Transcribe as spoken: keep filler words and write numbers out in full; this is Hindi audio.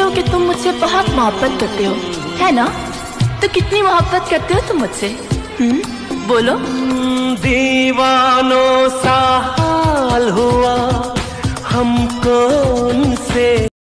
हो कि तुम मुझसे बहुत मोहब्बत करते हो, है ना? तो कितनी मोहब्बत करते हो तुम मुझसे? हम्म, बोलो। दीवानों सा हाल हुआ